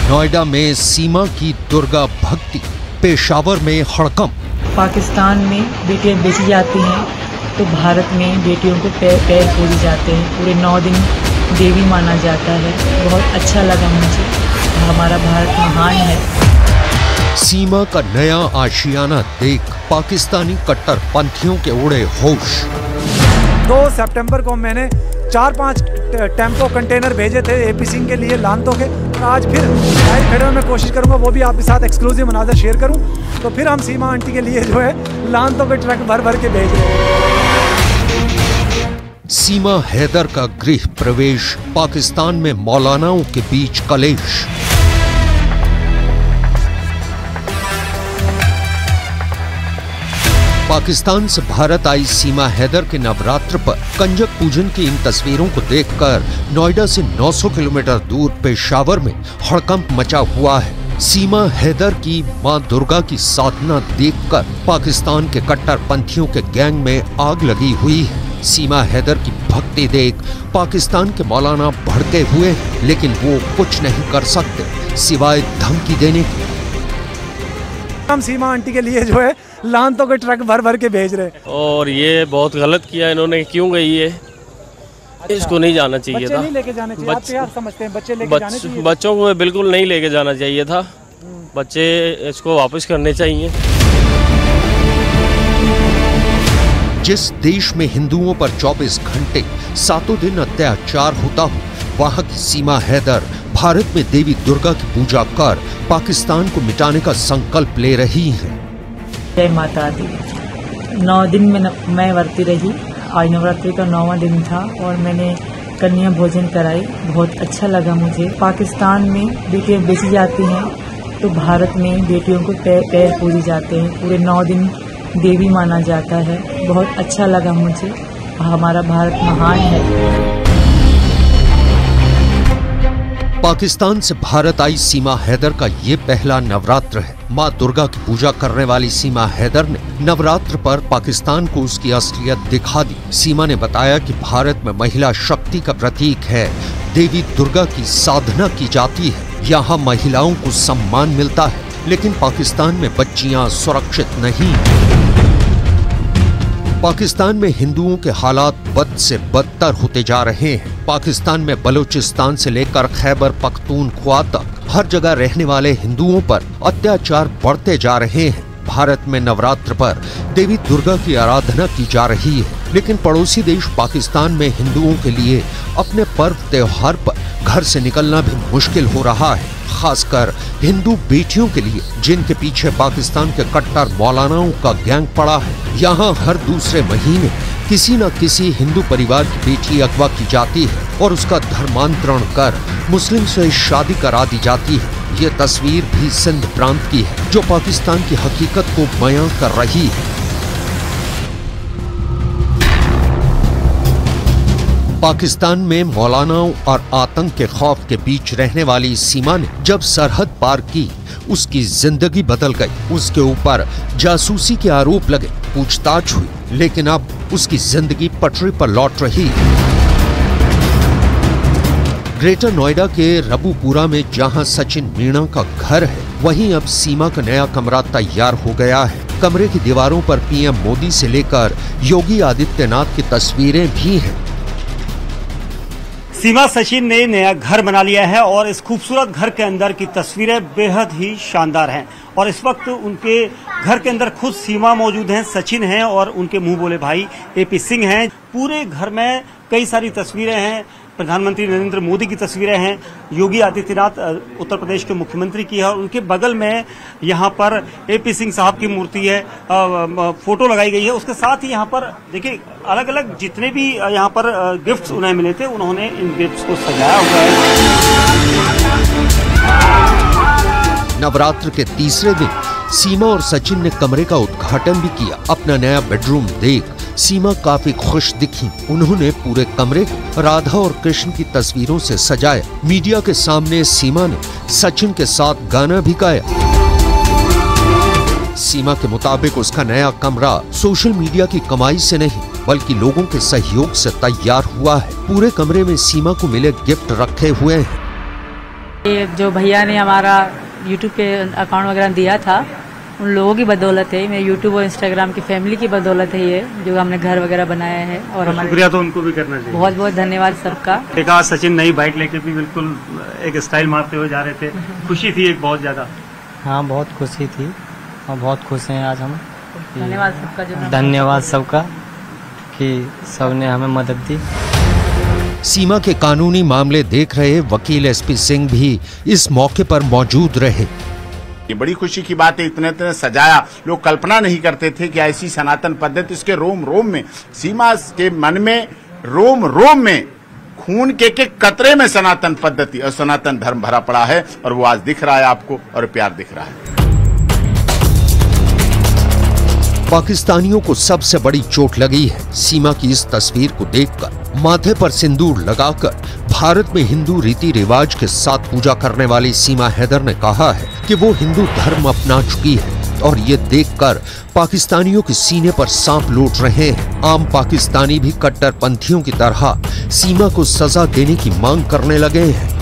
नोएडा में सीमा की दुर्गा भक्ति, पेशावर में हड़कंप। पाकिस्तान में बेटियां बेची जाती हैं तो भारत में बेटियों को पैर पूजे जाते हैं। पूरे 9 दिन देवी माना जाता है। बहुत अच्छा लगा मुझे। हमारा भारत महान है। सीमा का नया आशियाना देख पाकिस्तानी कट्टरपंथियों के उड़े होश। 2 सितंबर को मैंने 4-5 टेम्पो कंटेनर भेजे थे एपी सिंह के लिए लानतों के। और आज फिर लाइव खड़े में कोशिश करूंगा, वो भी आपके साथ एक्सक्लूसिव मनाज़र शेयर करूं। तो फिर हम सीमा आंटी के लिए जो है लानतों के ट्रक भर भर के भेज रहे हैं। सीमा हैदर का गृह प्रवेश, पाकिस्तान में मौलानाओं के बीच कलेश। पाकिस्तान से भारत आई सीमा हैदर के नवरात्र पर कंजक पूजन की इन तस्वीरों को देखकर नोएडा से 900 किलोमीटर दूर पेशावर में हड़कंप मचा हुआ है। सीमा हैदर की मां दुर्गा की साधना देखकर पाकिस्तान के कट्टरपंथियों के गैंग में आग लगी हुई है। सीमा हैदर की भक्ति देख पाकिस्तान के मौलाना भड़के हुए, लेकिन वो कुछ नहीं कर सकते सिवाय धमकी देने की। हम सीमा आंटी के लिए जो है लानतों के ट्रक भर भर के भेज रहे हैं। और ये बहुत गलत किया इन्होंने। क्यों गई है? इसको नहीं जाना चाहिए था। नहीं लेके जाने चाहिए। आप क्या समझते हैं? बच्चे लेके जाने चाहिए? बच्चों को बिल्कुल नहीं लेके जाना चाहिए था। बच्चे इसको वापस करने चाहिए। जिस देश में हिंदुओं पर 24 घंटे 7 दिन अत्याचार होता हो, वहां की सीमा हैदर भारत में देवी दुर्गा की पूजा कर पाकिस्तान को मिटाने का संकल्प ले रही हैं। जय माता दी। 9 दिन में मैं वर्ती रही। आज नवरात्रि का 9वां दिन था और मैंने कन्या भोजन कराई। बहुत अच्छा लगा मुझे। पाकिस्तान में बेटियां बेची जाती हैं तो भारत में बेटियों को पैर पूजे जाते हैं। पूरे 9 दिन देवी माना जाता है। बहुत अच्छा लगा मुझे। हमारा भारत महान है। पाकिस्तान से भारत आई सीमा हैदर का ये पहला नवरात्र है। मां दुर्गा की पूजा करने वाली सीमा हैदर ने नवरात्र पर पाकिस्तान को उसकी असलियत दिखा दी। सीमा ने बताया कि भारत में महिला शक्ति का प्रतीक है। देवी दुर्गा की साधना की जाती है। यहाँ महिलाओं को सम्मान मिलता है, लेकिन पाकिस्तान में बच्चियां सुरक्षित नहीं। पाकिस्तान में हिंदुओं के हालात बद से बदतर होते जा रहे हैं। पाकिस्तान में बलूचिस्तान से लेकर खैबर पख्तूनख्वा तक हर जगह रहने वाले हिंदुओं पर अत्याचार बढ़ते जा रहे हैं। भारत में नवरात्र पर देवी दुर्गा की आराधना की जा रही है, लेकिन पड़ोसी देश पाकिस्तान में हिंदुओं के लिए अपने पर्व त्योहार पर घर से निकलना भी मुश्किल हो रहा है। खासकर हिंदू बेटियों के लिए, जिनके पीछे पाकिस्तान के कट्टर मौलानाओं का गैंग पड़ा है। यहाँ हर दूसरे महीने किसी न किसी हिंदू परिवार की बेटी अगवा की जाती है और उसका धर्मांतरण कर मुस्लिम से शादी करा दी जाती है। ये तस्वीर भी सिंध प्रांत की है, जो पाकिस्तान की हकीकत को बयां कर रही है। पाकिस्तान में मौलानाओं और आतंक के खौफ के बीच रहने वाली सीमा ने जब सरहद पार की, उसकी जिंदगी बदल गई। उसके ऊपर जासूसी के आरोप लगे, पूछताछ हुई, लेकिन अब उसकी जिंदगी पटरी पर लौट रही। ग्रेटर नोएडा के रबूपुरा में जहां सचिन मीणा का घर है, वहीं अब सीमा का नया कमरा तैयार हो गया है। कमरे की दीवारों पर पीएम मोदी से लेकर योगी आदित्यनाथ की तस्वीरें भी हैं। सीमा सचिन ने नया घर बना लिया है और इस खूबसूरत घर के अंदर की तस्वीरें बेहद ही शानदार हैं। और इस वक्त उनके घर के अंदर खुद सीमा मौजूद हैं, सचिन हैं और उनके मुंह बोले भाई एपी सिंह हैं। पूरे घर में कई सारी तस्वीरें हैं। प्रधानमंत्री नरेंद्र मोदी की तस्वीरें हैं, योगी आदित्यनाथ उत्तर प्रदेश के मुख्यमंत्री की है और उनके बगल में यहाँ पर एपी सिंह साहब की मूर्ति है, फोटो लगाई गई है। उसके साथ ही यहाँ पर देखिए अलग अलग जितने भी यहाँ पर गिफ्ट्स उन्हें मिले थे, उन्होंने इन गिफ्ट्स को सजाया हुआ है। नवरात्र के तीसरे दिन सीमा और सचिन ने कमरे का उद्घाटन भी किया। अपना नया बेडरूम देख सीमा काफी खुश दिखी। उन्होंने पूरे कमरे को राधा और कृष्ण की तस्वीरों से सजाया। मीडिया के सामने सीमा ने सचिन के साथ गाना भी गाया। सीमा के मुताबिक उसका नया कमरा सोशल मीडिया की कमाई से नहीं, बल्कि लोगों के सहयोग से तैयार हुआ है। पूरे कमरे में सीमा को मिले गिफ्ट रखे हुए हैं। ये जो भैया ने हमारा यूट्यूब पे अकाउंट वगैरह दिया था, उन लोगों की बदौलत है, मेरे यूट्यूब और इंस्टाग्राम की फैमिली की बदौलत है ये, जो हमने घर वगैरह बनाया है। और हमारे शुक्रिया तो उनको भी करना चाहिए। बहुत बहुत धन्यवाद सबका। एक आज सचिन नई बाइक लेके भी बिल्कुल एक स्टाइल मारते हुए जा रहे थे, खुशी थी एक बहुत ज्यादा। हाँ, बहुत खुशी थी और बहुत खुश हैं आज हम। धन्यवाद सबका, जो धन्यवाद सबका कि सबने हमें मदद दी। सीमा के कानूनी मामले देख रहे वकील एसपी सिंह भी इस मौके पर मौजूद रहे। ये बड़ी खुशी की बात है, इतने इतने सजाया, लोग कल्पना नहीं करते थे कि ऐसी सनातन पद्धति इसके रोम रोम में, सीमा के मन में, रोम रोम में, खून के कतरे में सनातन पद्धति और सनातन धर्म भरा पड़ा है और वो आज दिख रहा है आपको और प्यार दिख रहा है। पाकिस्तानियों को सबसे बड़ी चोट लगी है सीमा की इस तस्वीर को देखकर। माथे पर सिंदूर लगाकर भारत में हिंदू रीति रिवाज के साथ पूजा करने वाली सीमा हैदर ने कहा है कि वो हिंदू धर्म अपना चुकी है और ये देखकर पाकिस्तानियों के सीने पर सांप लौट रहे हैं। आम पाकिस्तानी भी कट्टरपंथियों की तरह सीमा को सजा देने की मांग करने लगे हैं।